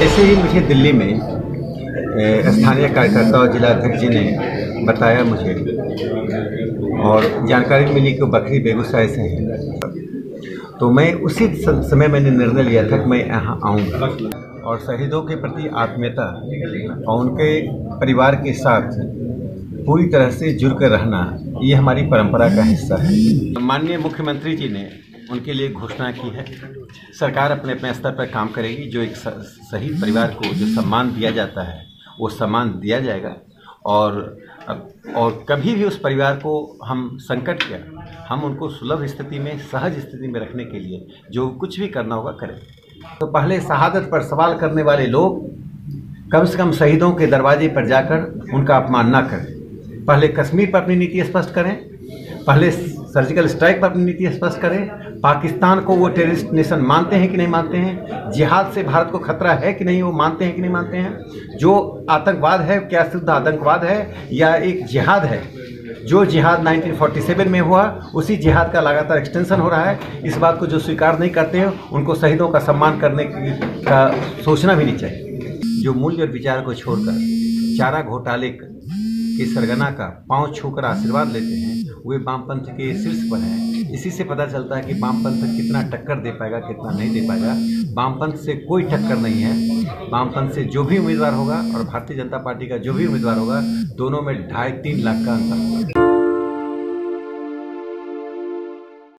जैसे ही मुझे दिल्ली में स्थानीय कार्यकर्ता और जिला अध्यक्ष जी ने बताया मुझे और जानकारी मिली कि बकरी बेगूसराय से है, तो मैं उसी समय मैंने निर्णय लिया था कि मैं यहाँ आऊँगा और शहीदों के प्रति आत्मीयता और उनके परिवार के साथ पूरी तरह से जुड़ कर रहना ये हमारी परंपरा का हिस्सा है। माननीय मुख्यमंत्री जी ने उनके लिए घोषणा की है। सरकार अपने अपने स्तर पर काम करेगी। जो एक शहीद परिवार को जो सम्मान दिया जाता है वो सम्मान दिया जाएगा और कभी भी उस परिवार को हम संकट या हम उनको सुलभ स्थिति में, सहज स्थिति में रखने के लिए जो कुछ भी करना होगा करें। तो पहले शहादत पर सवाल करने वाले लोग कम से कम शहीदों के दरवाजे पर जाकर उनका अपमान ना करें। पहले कश्मीर पर अपनी नीति स्पष्ट करें, पहले सर्जिकल स्ट्राइक पर अपनी नीति स्पष्ट करें। पाकिस्तान को वो टेररिस्ट नेशन मानते हैं कि नहीं मानते हैं? जिहाद से भारत को खतरा है कि नहीं, वो मानते हैं कि नहीं मानते हैं? जो आतंकवाद है क्या शुद्ध आतंकवाद है या एक जिहाद है? जो जिहाद 1947 में हुआ उसी जिहाद का लगातार एक्सटेंशन हो रहा है। इस बात को जो स्वीकार नहीं करते हैं उनको शहीदों का सम्मान करने का सोचना भी नहीं चाहिए। जो मूल्य और विचार को छोड़कर चारा घोटाले के सरगना का पांव छूकर आशीर्वाद लेते हैं वे वामपंथ के शीर्ष पर हैं। इसी से पता चलता है कि वामपंथ कितना टक्कर दे पाएगा, कितना नहीं दे पाएगा। वामपंथ से कोई टक्कर नहीं है। वामपंथ से जो भी उम्मीदवार होगा और भारतीय जनता पार्टी का जो भी उम्मीदवार होगा, दोनों में 2.5-3 लाख का अंतर होगा।